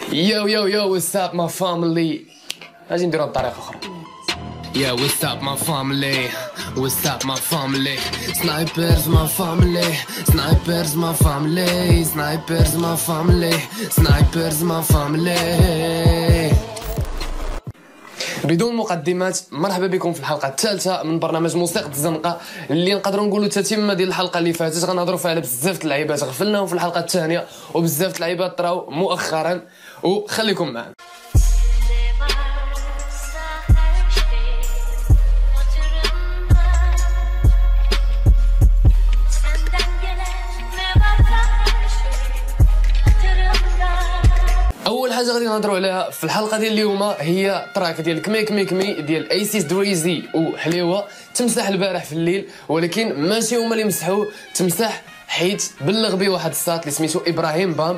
Yo yo yo, what's up my family? اجي نديرو بطريقة أخرى. Yo, what's up my family? What's up my family? Snipers my family. Snipers my family. Snipers my family. Snipers my family. بدون مقدمات، مرحبا بكم في الحلقه الثالثه من برنامج موسيقى الزنقه اللي نقدروا نقولوا تتمه ديال الحلقه اللي فاتت. غنهضروا فيها على بزاف د اللعيبات غفلناهم في الحلقه الثانيه، وبزاف د اللعيبات طراو مؤخرا، وخليكم معنا. اول حاجه غادي نهضروا عليها في الحلقه ديال اليوم هي تراك ديال كمي كمي كمي ديال ايسيس دريزي وحليوه. تمسح البارح في الليل، ولكن ماشي هما اللي مسحوه، تمسح حيت بلغ بيه واحد الساط اللي سميتو ابراهيم بام،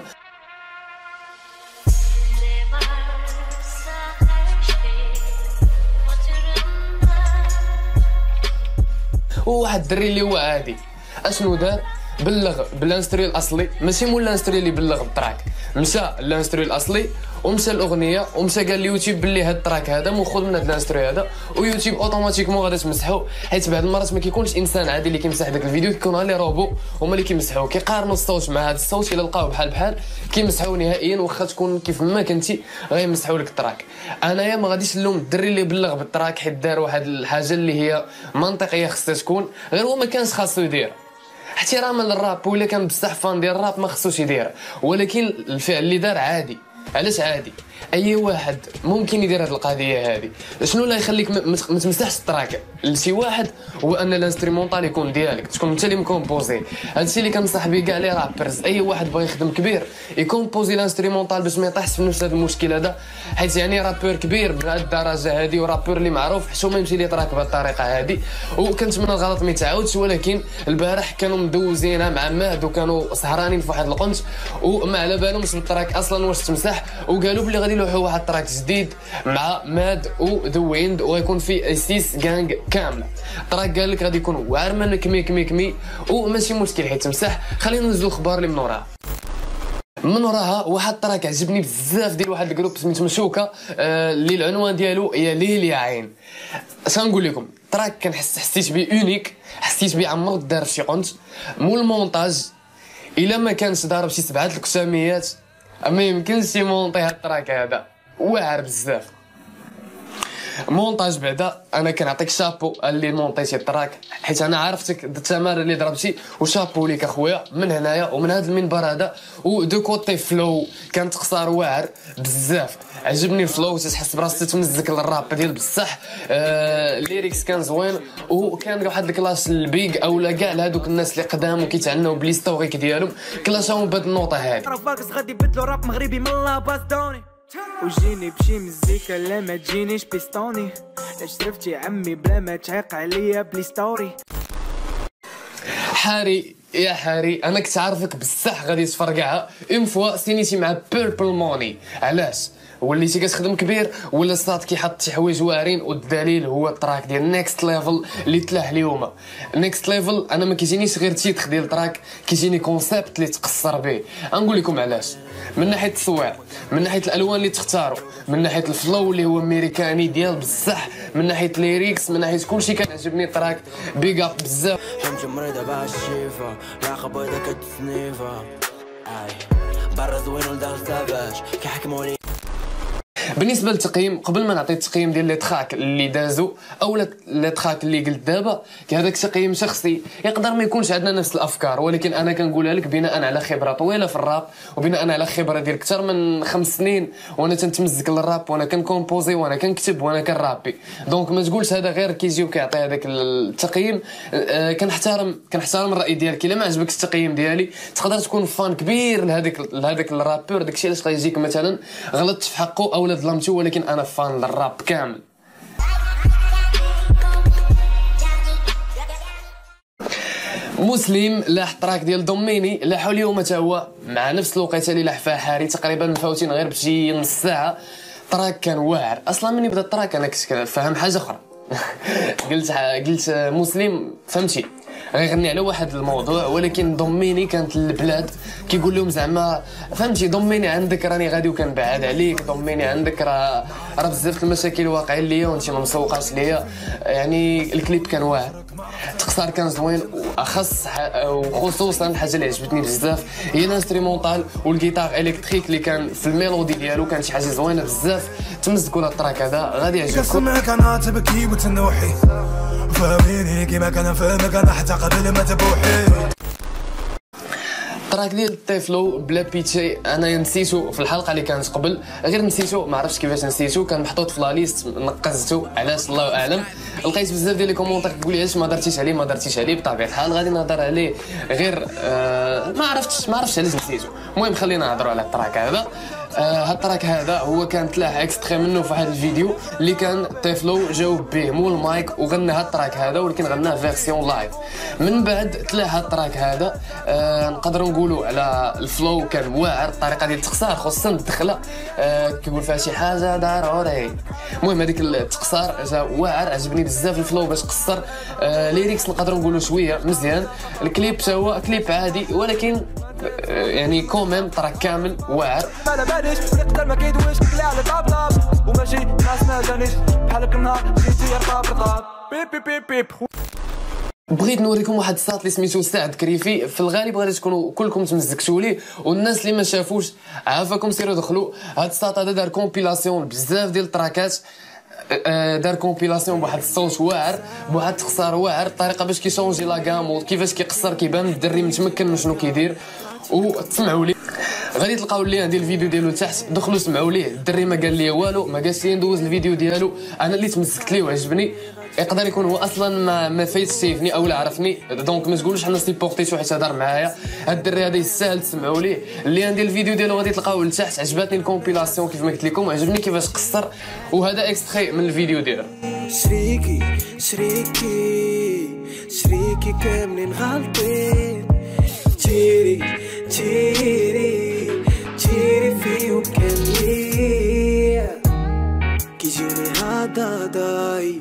وواحد الدري اللي هو عادي. اشنو دار؟ بلغ بالانستري الاصلي، ماشي مول الانستري اللي بلغ بالتراك، مشى للانستري الاصلي ومشى الاغنيه ومشى قال اليوتيوب باللي هاد التراك هذا ماخوذ من هاد الانستري هذا، ويوتيوب اوتوماتيكمون غادي تمسحو، حيت بعض المرات ما كيكونش انسان عادي اللي كيمسح داك الفيديو، كيكون لي روبو هما اللي كيمسحوه، كيقارنوا الصوت مع هاد الصوت، الا لقاوه بحال بحال كيمسحوه نهائيا، واخا تكون كيف ما كنتي غيمسحوا لك التراك. انايا ما غاديش نلوم الدري اللي بلغ بالتراك، حيت دار واحد الحاجه اللي هي منطقيه خصها تكون، غير هو ما كانش خاصو يدير احتراما للراب، ولا كان بصح فان ديال الراب ما خصوش يدير، ولكن الفعل اللي دار عادي. علاش عادي؟ اي واحد ممكن يدير هذه القضيه هذه. شنو اللي يخليك ما تمسحش التراك لشي واحد؟ هو ان الانسترومونطال يكون ديالك، تكون انت اللي مكومبوزي. هادشي اللي كنصح به كاع لي رابرز، اي واحد بغى يخدم كبير يكومبوزي الانسترومونطال باش ما يطيحش في نفس هذا المشكل هذا، حيت يعني رابور كبير بهذه الدرجه هذه ورابور اللي معروف حشومه يمشي لي تراك بهذه الطريقه هذه. وكنتمنى الغلط ما يتعاودش، ولكن البارح كانوا مدوزينها مع ماد وكانوا سهرانين في واحد القنت وما على بالهمش بالتراك اصلا واش تمسح، وقالوا بلي غادي يلوحوا واحد التراك جديد مع ماد وذا ويند ويكون فيه ايسيس غانغ كامل. التراك قال لك غادي يكون واعر من كمي كمي كمي، وماشي مشكل حيت تمسح. خلينا ننزلوا الخبار اللي من وراها. من وراها واحد التراك عجبني بزاف ديال واحد الجروب سميتو مشوكه، اللي العنوان ديالو هي ليل يا عين. اش غنقول لكم؟ التراك حسيت بيه اونيك، حسيت بيه عمرو دار في شي قنت. مول المونتاج الا ما كانش ضارب شي 7 الكساميات ما يمكنش يمونطي هاد التراك هذا، واعر بزاف. مونتاج بعدا انا كنعطيك شابو اللي مونطيتي التراك، حيت انا عرفتك التمارين اللي ضربتي، وشابو ليك اخويا من هنايا ومن هذا المنبر هذا. ودو كوتي فلو كانت قصار واعر بزاف، عجبني الفلو، تحس براسك تمزك للراب ديال بصح. الليريكس كان زوين، وكان واحد الكلاس البيغ اولا كاع لهذوك الناس اللي قدام وكيتعناو بليستوريك ديالهم كلاشاهم بهاد النوطه هذه. غادي يبدلوا راب مغربي من لاباس دوني، وجيني بشي مزيكا لا ما تجينيش بيستوني، شرفتي عمي بلا ما تعيق عليا بلي ستوري. حاري يا حاري، انا كنت عارفك بصح غادي تفرقعها اون فوا سينيتي مع بيربل موني. علاش وليتي كتخدم كبير ولا الصاد كيحط شي حوايج واعرين؟ والدليل هو التراك ديال نيكست ليفل اللي تلاح اليوم. نيكست ليفل انا ما كيجينيش غير تيتخ ديال التراك، كيجيني كونسيبت اللي تقصر به. غنقول لكم علاش، من ناحيه التصوير، من ناحيه الالوان اللي تختاروا، من ناحيه الفلو اللي هو امريكاني ديال بصح، من ناحيه ليريكس، من ناحيه كلشي كان عجبني التراك. بيغ اب بزاف. حمشي مريضه باش الشيفه لا خبيضه كتسنيفه اي برا زوين ولدغ سافاج كيحكموني. بالنسبه للتقييم، قبل ما نعطي التقييم ديال لي تراك اللي دازوا او لي تراك اللي قلت دابا، هذاك تقييم شخصي، يقدر ما يكونش عندنا نفس الافكار، ولكن انا كنقولها لك بناء على خبره طويله في الراب، وبناء على خبره ديال اكثر من 5 سنين وانا تنتمزك للراب، وانا كنكومبوزي وانا كنكتب وانا كنرابي. دونك ما تقولش هذا غير كيجي وكيعطي هذاك التقييم. كنحترم الراي ديالك. الا ما عجبكش التقييم ديالي تقدر تكون فان كبير لهذاك الرابور، داكشي علاش غيجيك مثلا غلطت في حقه او ظلمتو، ولكن انا فان للراب كامل. مسلم لاح التراك ديال دوميني، لاحوا اليوم حتى هو مع نفس الوقيته اللي لاح فيها حاري، تقريبا مفاوتين غير بشي نص ساعه. التراك كان واعر. اصلا مني بدا التراك انا كنت فاهم حاجه اخرى. قلت مسلم فهمتي غيغني على واحد الموضوع، ولكن ضميني كانت البلاد كيقول لهم زعما فهمتي ضميني عندك راني غادي وكنبعد عليك، ضميني عندك راه بزاف المشاكل واقعين ليا وانت ما مسوقاش ليا. يعني الكليب كان واعر، التقصير كان زوين، واخص وخصوصا الحاجه اللي عجبتني بزاف هي الانسترومونطال والجيتار الكتريك اللي كان في الميلودي ديالو، كانت شي حاجه زوينه بزاف. تمزكوا التراك هذا غادي يعجبكم. كسمعك انا تبكي وتنوحي فاهميني كيما كان فاهمك انا حتى قبل ما تبوحي. التراك ديال تيفلو بلا بيتشي انا نسيتو في الحلقه اللي كانت قبل، غير نسيتو ما عرفتش كيفاش نسيتو، كان محطوط في لا ليست نقزتو علاش الله اعلم. لقيت بزاف ديال لي كومونتير كيقول لي علاش ما درتيش عليه. بطبيعه الحال غادي نهضر عليه، غير ما عرفتش علاش نسيتو. المهم خلينا نهضروا على التراك هذا. هاد التراك هذا هو كان تلاح اكستري منه في واحد الفيديو اللي كان تيفلو جاوب به مول المايك وغنى هاد التراك هذا، ولكن غناه فيرسيون لايف. من بعد تلاح هاد التراك هذا نقدروا نقولوا على الفلو كان واعر، الطريقه ديال التقصير خصوصا الدخله كيقول فيها شي حاجه ضروري. المهم هذيك التقصير جا واعر، عجبني بزاف الفلو باش قصر. ليريكس نقدروا نقولوا شويه مزيان. الكليب تا هو كليب عادي، ولكن يعني كوميم تراك كامل واعر. ما باليش نقدر ما كيدويش كلا على طاب وماشي ناس ما جانيش بحالك النهار جيتي رطاب بيب بيب بيب. بغيت نوريكم واحد الساط اللي سميتو سعد كريفي، في الغالب غادي تكونوا كلكم تمزكتوا ليه، والناس اللي ما شافوش عافاكم سيروا دخلوا. هاد الساط هذا دار كومبيلاسيون بزاف ديال التراكات، دار كومبيلاسيون بواحد الصوت واعر، بواحد التخسار واعر، الطريقه باش كيشونجي لا غام وكيفاش كيقصر كيبان الدري متمكن من شنو كيدير. وتسمعوا ليه، غادي تلقاو اللين ديال الفيديو ديالو تحت، دخلوا سمعوا ليه. الدري ما قال لي والو، ما قالش لي ندوز الفيديو ديالو، انا اللي تمسكت ليه وعجبني. يقدر يكون هو اصلا ما فايتش شايفني او لا عرفني، دونك ما تقولوش حنا سيبورتيتو حيت هضر معايا. هاد الدري هذا يستاهل تسمعوا ليه. اللين ديال الفيديو ديالو غادي تلقاوه لتحت. عجبتني الكومبيلاسيون كيف ما قلت لكم، عجبني كيفاش قصر، وهذا اكستري من الفيديو ديالو. شريكي كاملين غالطين، تيري فيهم كاملين، كيجوني هذا داي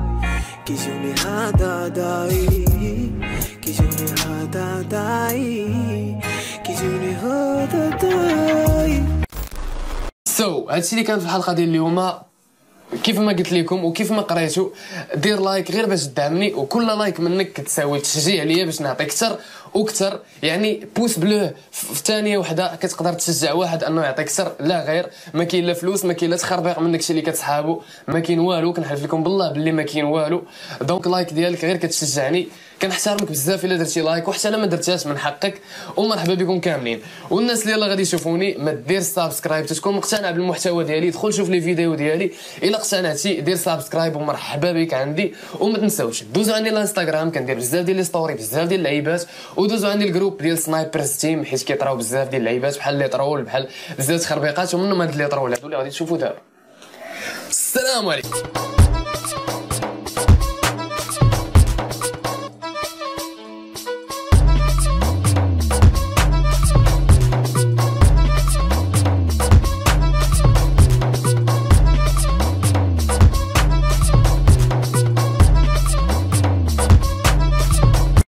هادشي اللي كان في الحلقه ديال اليوم. كيف ما قلت لكم وكيف ما قريتو، دير لايك غير باش تدعمني، وكل لايك منك كتساوي تشجيع ليا باش نعطيك اكثر وكثر. يعني بوس بلو في ثانيه وحده كتقدر تشجع واحد انه يعطيك اكثر، لا غير. ما كاين لا فلوس، ما كاين لا تخربيق من داكشي اللي كتسحابو، ما كاين والو. كنحلف لكم بالله باللي ما كاين والو. دونك لايك ديالك غير كتشجعني، كنحترمك بزاف الا درتي لايك، وحتى الا ما درتيهاش من حقك. ومرحبا بكم كاملين. والناس اللي يلاه غادي يشوفوني ما دير سابسكرايب، تكون مقتنع بالمحتوى ديالي دخل شوف لي فيديو ديالي. الا اقتنعتي دير سابسكرايب ومرحبا بك عندي. وما تنساوش دوزوا عندي الانستغرام، كندير بزاف ديال لي ستوري، بزاف ديال اللعيبات. ودوزوا عندي الجروب ديال سنايبرز تيم، حيت كيطراو بزاف ديال اللعيبات بحال لي طرول، بحال بزاف تخربيقات، ومنهم هاد لي طرول هادو اللي غادي تشوفوا دابا. السلام عليكم.